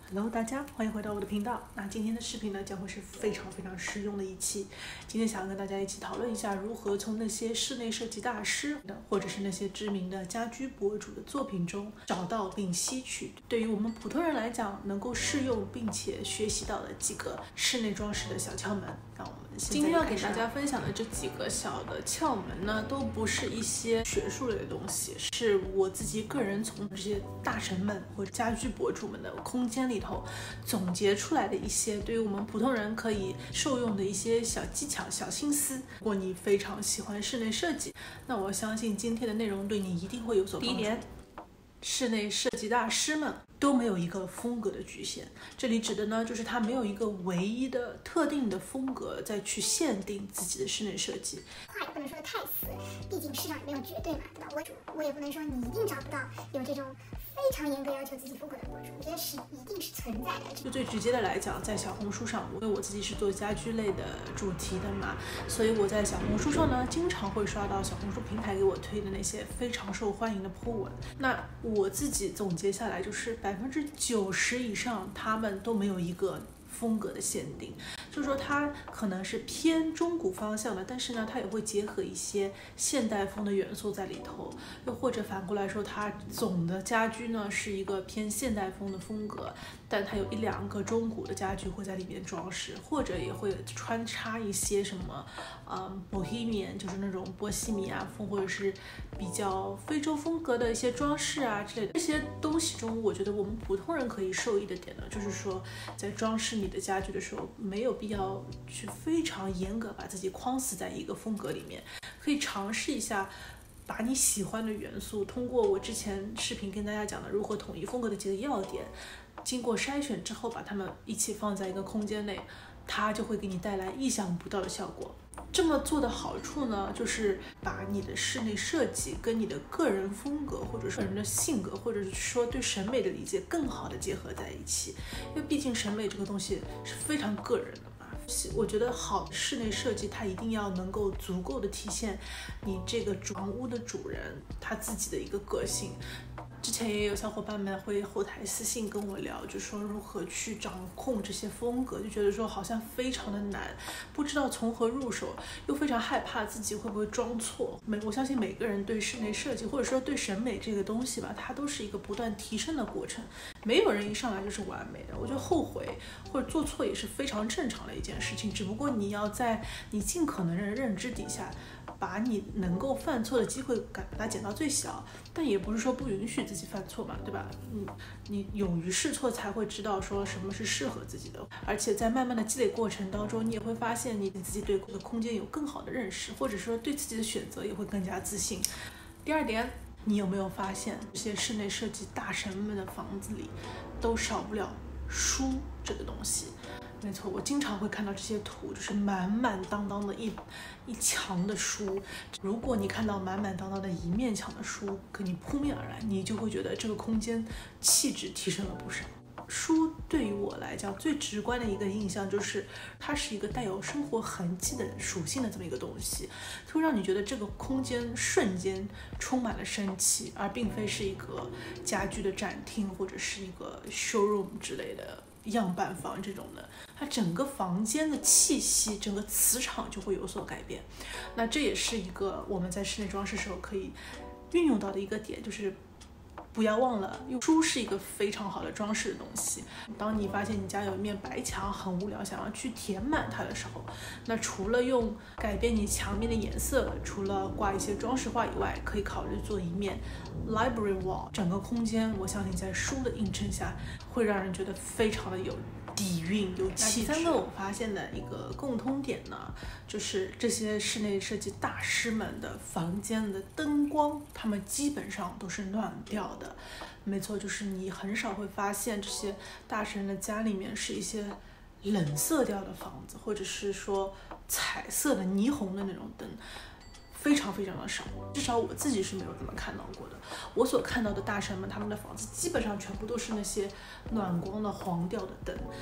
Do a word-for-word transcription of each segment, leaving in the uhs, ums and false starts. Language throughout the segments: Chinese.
Hello， 大家欢迎回到我的频道。那今天的视频呢，将会是非常非常实用的一期。今天想要跟大家一起讨论一下，如何从那些室内设计大师的，或者是那些知名的家居博主的作品中，找到并吸取对于我们普通人来讲能够适用并且学习到的几个室内装饰的小窍门。让我们今天要给大家分享的这几个小的窍门呢，都不是一些学术类的东西，是我自己个人从这些大神们或者家居博主们的空间里头总结出来的一些对于我们普通人可以受用的一些小技巧、小心思。如果你非常喜欢室内设计，那我相信今天的内容对你一定会有所帮助。第一点，室内设计大师们都没有一个风格的局限，这里指的呢，就是他没有一个唯一的特定的风格再去限定自己的室内设计。 话也不能说的太死，毕竟市场也没有绝对嘛，对吧？我我也不能说你一定找不到有这种非常严格要求自己风格的博主，我觉得是一定是存在的。 就最直接的来讲，在小红书上，因为我自己是做家居类的主题的嘛，所以我在小红书上呢，经常会刷到小红书平台给我推的那些非常受欢迎的 po 文。那我自己总结下来，就是百分之九十以上，他们都没有一个风格的限定，就是说它可能是偏中古方向的，但是呢，它也会结合一些现代风的元素在里头，又或者反过来说，它总的家居呢是一个偏现代风的风格，但它有一两个中古的家具会在里面装饰，或者也会穿插一些什么，嗯 ，Bohemian 就是那种波西米亚风，或者是比较非洲风格的一些装饰啊之类的。这些东西中，我觉得我们普通人可以受益的点呢，就是说在装饰你的家具的时候，没有必要去非常严格把自己框死在一个风格里面，可以尝试一下。把你喜欢的元素，通过我之前视频跟大家讲的如何统一风格的几个要点，经过筛选之后，把它们一起放在一个空间内，它就会给你带来意想不到的效果。这么做的好处呢，就是把你的室内设计跟你的个人风格，或者是个人的性格，或者是说对审美的理解更好的结合在一起。因为毕竟审美这个东西是非常个人的。我觉得好室内设计，它一定要能够足够的体现你这个房屋的主人他自己的一个个性。之前也有小伙伴们会后台私信跟我聊，就说如何去掌控这些风格，就觉得说好像非常的难，不知道从何入手，又非常害怕自己会不会装错。每我相信每个人对室内设计或者说对审美这个东西吧，它都是一个不断提升的过程，没有人一上来就是完美的。我觉得后悔或者做错也是非常正常的一件事情，只不过你要在你尽可能的认知底下，把你能够犯错的机会把它减到最小，但也不是说不允许自己犯错嘛，对吧？嗯，你勇于试错才会知道说什么是适合自己的，而且在慢慢的积累过程当中，你也会发现你自己对这个空间有更好的认识，或者说对自己的选择也会更加自信。第二点，你有没有发现这些室内设计大神们的房子里都少不了书这个东西？没错，我经常会看到这些图，就是满满当当的一一墙的书。如果你看到满满当当的一面墙的书跟你扑面而来，你就会觉得这个空间气质提升了不少。书对于我来讲最直观的一个印象就是它是一个带有生活痕迹的属性的这么一个东西，会让你觉得这个空间瞬间充满了生气，而并非是一个家居的展厅或者是一个 showroom 之类的样板房这种的，它整个房间的气息，整个磁场就会有所改变。那这也是一个我们在室内装饰时候可以运用到的一个点，就是不要忘了，书是一个非常好的装饰的东西。当你发现你家有一面白墙很无聊，想要去填满它的时候，那除了用改变你墙面的颜色，除了挂一些装饰画以外，可以考虑做一面 library wall。整个空间，我相信在书的映衬下，会让人觉得非常的有底蕴、有气质。第三个我发现的一个共通点呢，就是这些室内设计大师们的房间的灯光，他们基本上都是暖调的。没错，就是你很少会发现这些大神的家里面是一些冷色调的房子，或者是说彩色的霓虹的那种灯，非常非常的少，至少我自己是没有这么看到过的。我所看到的大神们，他们的房子基本上全部都是那些暖光的黄调的灯。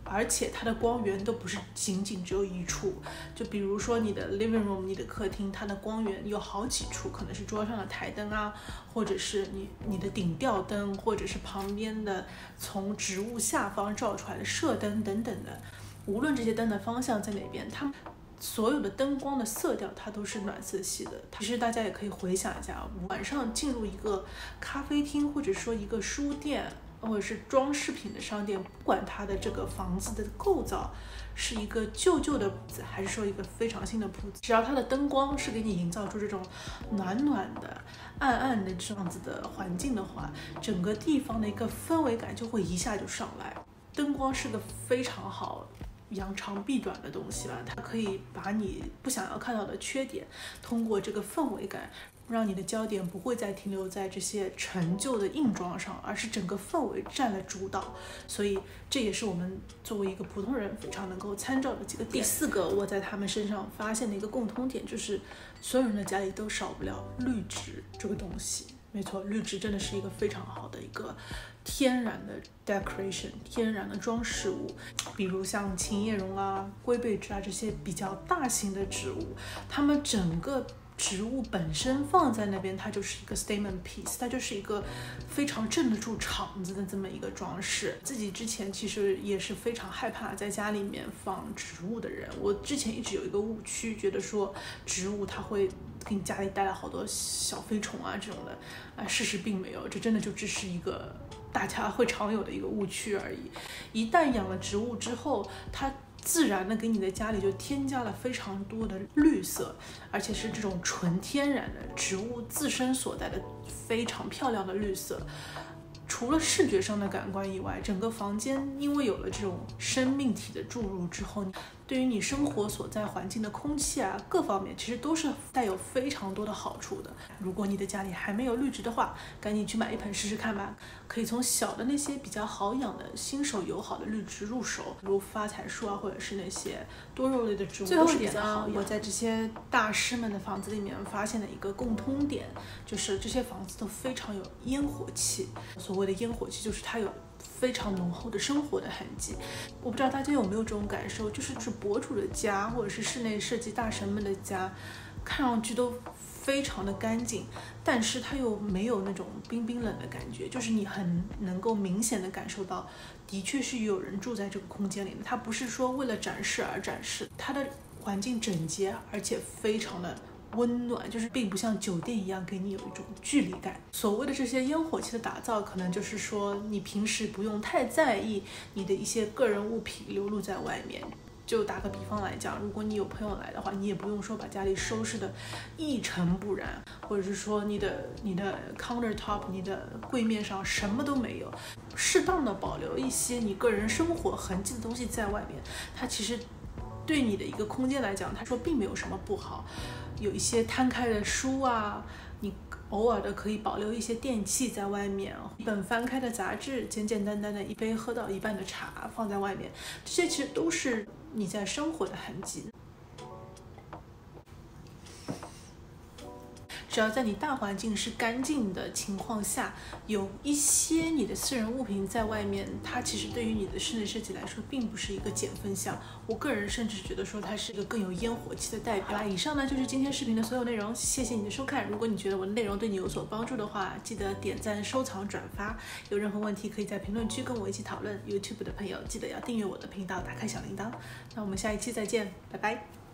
而且它的光源都不是仅仅只有一处。就比如说你的 living room， 你的客厅，它的光源有好几处，可能是桌上的台灯啊，或者是你你的顶吊灯，或者是旁边的从植物下方照出来的射灯等等的。无论这些灯的方向在哪边，它们所有的灯光的色调它都是暖色系的。其实大家也可以回想一下，晚上进入一个咖啡厅，或者说一个书店，或者是装饰品的商店，不管它的这个房子的构造是一个旧旧的铺子，还是说一个非常新的铺子，只要它的灯光是给你营造出这种暖暖的、暗暗的这样子的环境的话，整个地方的一个氛围感就会一下就上来。灯光是个非常好扬长避短的东西吧，它可以把你不想要看到的缺点，通过这个氛围感，让你的焦点不会再停留在这些陈旧的硬装上，而是整个氛围占了主导。所以这也是我们作为一个普通人非常能够参照的几个点。第四个，我在他们身上发现的一个共通点，就是所有人的家里都少不了绿植这个东西。没错，绿植真的是一个非常好的一个天然的 decoration， 天然的装饰物。比如像琴叶榕啊、龟背植啊这些比较大型的植物，它们整个植物本身放在那边，它就是一个 statement piece， 它就是一个非常镇得住场子的这么一个装饰。自己之前其实也是非常害怕在家里面放植物的人，我之前一直有一个误区，觉得说植物它会给你家里带来好多小飞虫啊这种的，啊，事实并没有，这真的就只是一个大家会常有的一个误区而已。一旦养了植物之后，它自然的给你的家里就添加了非常多的绿色，而且是这种纯天然的植物自身所带的非常漂亮的绿色。除了视觉上的感官以外，整个房间因为有了这种生命体的注入之后，对于你生活所在环境的空气啊各方面其实都是带有非常多的好处的。如果你的家里还没有绿植的话，赶紧去买一盆试试看吧。可以从小的那些比较好养的新手友好的绿植入手，如发财树啊，或者是那些多肉类的植物。最后一点呢，我在这些大师们的房子里面发现了一个共通点，就是这些房子都非常有烟火气。所谓的烟火气就是它有非常浓厚的生活的痕迹。我不知道大家有没有这种感受，就是就是博主的家或者是室内设计大神们的家，看上去都非常的干净，但是它又没有那种冰冰冷的感觉，就是你很能够明显的感受到，的确是有人住在这个空间里的。它不是说为了展示而展示，它的环境整洁，而且非常的温暖，就是并不像酒店一样给你有一种距离感。所谓的这些烟火气的打造，可能就是说你平时不用太在意你的一些个人物品流露在外面。就打个比方来讲，如果你有朋友来的话，你也不用说把家里收拾的一尘不染，或者是说你的你的 countertop 你的柜面上什么都没有，适当的保留一些你个人生活痕迹的东西在外面，它其实对你的一个空间来讲，他说并没有什么不好。有一些摊开的书啊，你偶尔的可以保留一些电器在外面，一本翻开的杂志，简简单单的一杯喝到一半的茶放在外面，这些其实都是你在生活的痕迹。只要在你大环境是干净的情况下，有一些你的私人物品在外面，它其实对于你的室内设计来说并不是一个减分项，我个人甚至觉得说它是一个更有烟火气的代表。好啦，以上呢就是今天视频的所有内容，谢谢你的收看。如果你觉得我的内容对你有所帮助的话，记得点赞、收藏、转发。有任何问题可以在评论区跟我一起讨论。YouTube 的朋友记得要订阅我的频道，打开小铃铛。那我们下一期再见，拜拜。